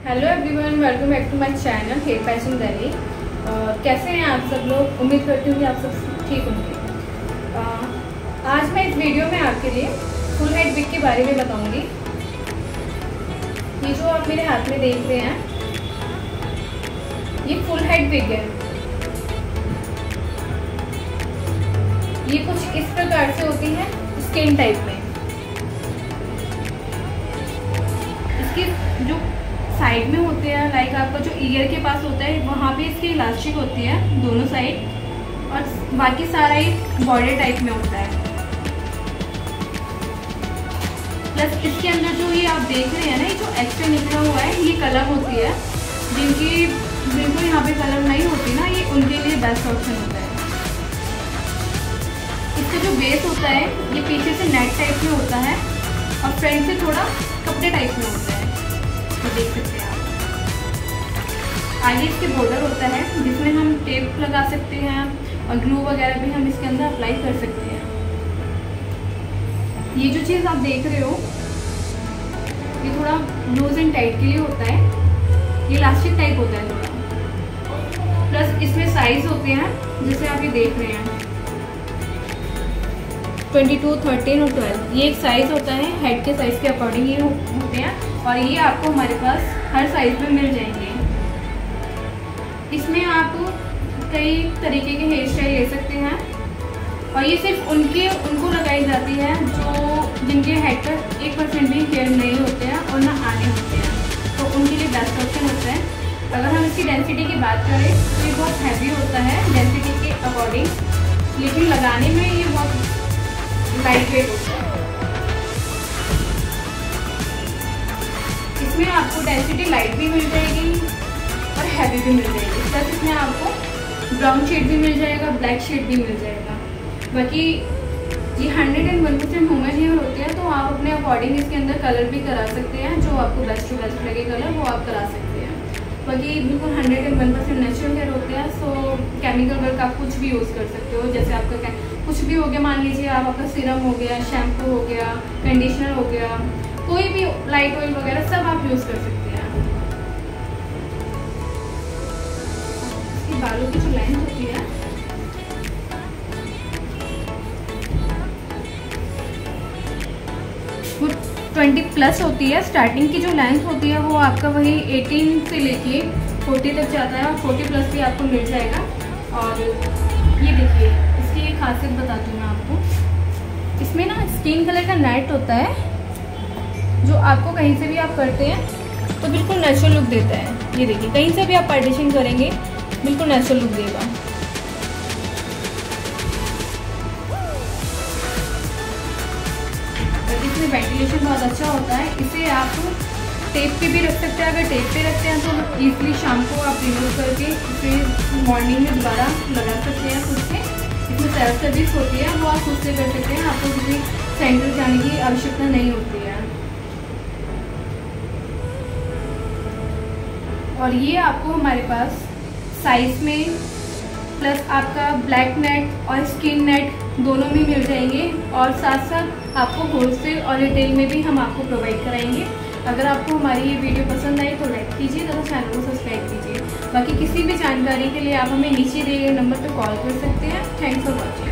Hello everyone, welcome back to my channel hair fashion Delhi. कैसे हैं आप सब लोग? उम्मीद करती हूँ कि आप सब ठीक होंगे। आज मैं इस वीडियो में आपके लिए फुल हेड विग के बारे में बताऊंगी। ये जो आप मेरे हाथ में देख रहे हैं, ये फुल हेड विग है। ये कुछ इस प्रकार से होती है, स्किन टाइप में। इसकी जो साइड में होते हैं, लाइक आपका जो ईयर के पास होता है, वहाँ पे इसकी इलास्टिक होती है दोनों साइड, और बाकी सारा ही बॉर्डर टाइप में होता है। प्लस इसके अंदर जो ये आप देख रहे हैं ना, ये जो एक्स्ट्रा निकला हुआ है, ये कलर होती है। जिनको यहाँ पे कलर नहीं होती ना, ये उनके लिए बेस्ट ऑप्शन होता है। इसका जो बेस होता है, ये पीछे से नेट टाइप में होता है और फ्रंट से थोड़ा कपड़े टाइप में होता है, तो देख सकते हैं आप। आगे इसके बॉर्डर होता है, जिसमें हम टेप लगा सकते हैं और ग्लू वगैरह भी हम इसके अंदर अप्लाई कर सकते हैं। ये जो चीज़ आप देख रहे हो, ये थोड़ा लूज एंड टाइट के लिए होता है। ये इलास्टिक टाइप होता है थोड़ा। प्लस इसमें साइज होते हैं, जैसे आप ये देख रहे हैं 22, 13 और 12। ये एक साइज होता है, हेड के साइज के अकॉर्डिंग ये होते हैं, और ये आपको हमारे पास हर साइज में मिल जाएंगे। इसमें आप कई तरीके के हेयर स्टाइल ले सकते हैं, और ये सिर्फ उनको लगाई जाती है जिनके हेड पर 1% भी हेयर नहीं होते हैं और ना आने होते हैं, तो उनके लिए बेस्ट ऑप्शन होता है। अगर हम इसकी डेंसिटी की बात करें तो ये बहुत हैवी होता है डेंसिटी के अकॉर्डिंग, लेकिन लगाने में ये बहुत लाइट वेट होता है। इसमें आपको डेंसिटी लाइट भी मिल जाएगी और हैवी भी मिल जाएगी। प्लस इसमें आपको ब्राउन शेड भी मिल जाएगा, ब्लैक शेड भी मिल जाएगा। बाकी ये 101% ह्यूमन हेयर होते हैं, तो आप अपने अकॉर्डिंग इसके अंदर कलर भी करा सकते हैं। जो आपको बेस्ट टू बेस्ट लगे कलर, वो आप करा सकते हैं। बाकी बिल्कुल 101% नेचुरल हेयर होते हैं, सो केमिकल वर्क आप कुछ भी यूज़ कर सकते हो। जैसे आपका कुछ भी हो गया, मान लीजिए आपका सीरम हो गया, शैम्पू हो गया, कंडीशनर हो गया, कोई भी लाइट ऑयल वगैरह सब आप यूज़ कर सकते हैं। इसकी बालों की जो लेंथ होती है, वो 20+ होती है। स्टार्टिंग की जो लेंथ होती है वो आपका वही 18 से लेके 40 तक जाता है, और 40+ भी आपको मिल जाएगा। और ये देखिए, इसकी एक खासियत बताती हूँ मैं आपको। इसमें ना स्किन कलर का नेट होता है, जो आपको कहीं से भी आप करते हैं तो बिल्कुल नेचुरल लुक देता है। ये देखिए, कहीं से भी आप पार्टीशन करेंगे बिल्कुल नेचुरल लुक देगा। इसमें वेंटिलेशन बहुत अच्छा होता है। इसे आप टेप पे भी रख सकते हैं। अगर टेप पे रखते हैं तो ईजिली शाम को आप रिमूव करके इसे मॉर्निंग में दोबारा लगा सकते हैं खुद से। इसमें सेल्फ सर्विस होती है, वो आप खुद से कर सकते हैं। आपको किसी सेंटर जाने की आवश्यकता नहीं होती है। और ये आपको हमारे पास साइज में, प्लस आपका ब्लैक नेट और स्किन नेट दोनों में मिल जाएंगे, और साथ साथ आपको होलसेल और रिटेल में भी हम आपको प्रोवाइड कराएंगे। अगर आपको हमारी ये वीडियो पसंद आई तो लाइक कीजिए तथा चैनल को सब्सक्राइब कीजिए। बाकी किसी भी जानकारी के लिए आप हमें नीचे दिए गए नंबर पर कॉल कर सकते हैं। Thanks for watching.